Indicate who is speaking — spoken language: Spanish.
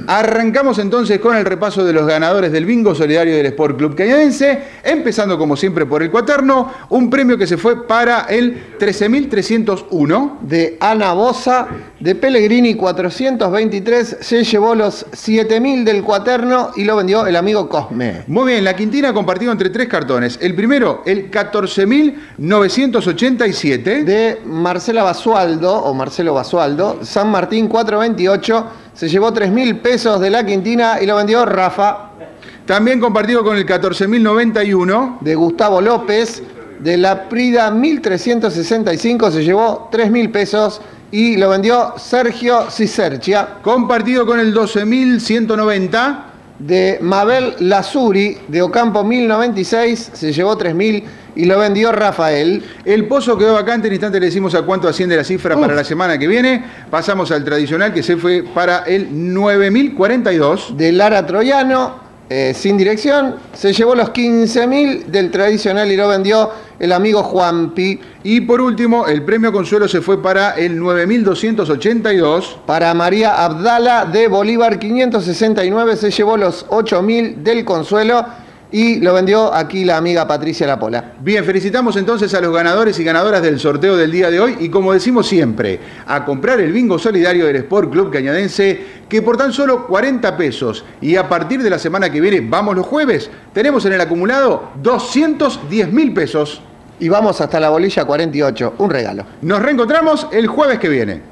Speaker 1: Arrancamos entonces con el repaso de los ganadores del bingo solidario del Sport Club Cañadense, empezando como siempre por el cuaterno, un premio que se fue para el 13.301
Speaker 2: de Ana Bosa, de Pellegrini 423, se llevó los 7.000 del cuaterno y lo vendió el amigo Cosme.
Speaker 1: Muy bien, la quintina compartido entre tres cartones. El primero, el 14.987
Speaker 2: de Marcela Basualdo, o Marcelo Basualdo, San Martín 428, se llevó 3.000 pesos de la quintina y lo vendió Rafa.
Speaker 1: También compartido con el 14.091
Speaker 2: de Gustavo López, de la Prida 1365, se llevó 3.000 pesos y lo vendió Sergio Cicerchia.
Speaker 1: Compartido con el 12.190
Speaker 2: de Mabel Lazuri, de Ocampo 1096, se llevó 3.000 y lo vendió Rafael.
Speaker 1: El pozo quedó vacante, en instante le decimos a cuánto asciende la cifra para la semana que viene. Pasamos al tradicional, que se fue para el 9.042.
Speaker 2: De Lara Troyano, sin dirección, se llevó los 15.000 del tradicional y lo vendió el amigo Juanpi.
Speaker 1: Y por último, el premio consuelo se fue para el 9.282.
Speaker 2: Para María Abdala, de Bolívar 569, se llevó los 8.000 del consuelo y lo vendió aquí la amiga Patricia Lapola.
Speaker 1: Bien, felicitamos entonces a los ganadores y ganadoras del sorteo del día de hoy. Y como decimos siempre, a comprar el bingo solidario del Sport Club Cañadense, que por tan solo 40 pesos y a partir de la semana que viene, vamos los jueves, tenemos en el acumulado 210.000 pesos.
Speaker 2: Y vamos hasta la bolilla 48, un regalo.
Speaker 1: Nos reencontramos el jueves que viene.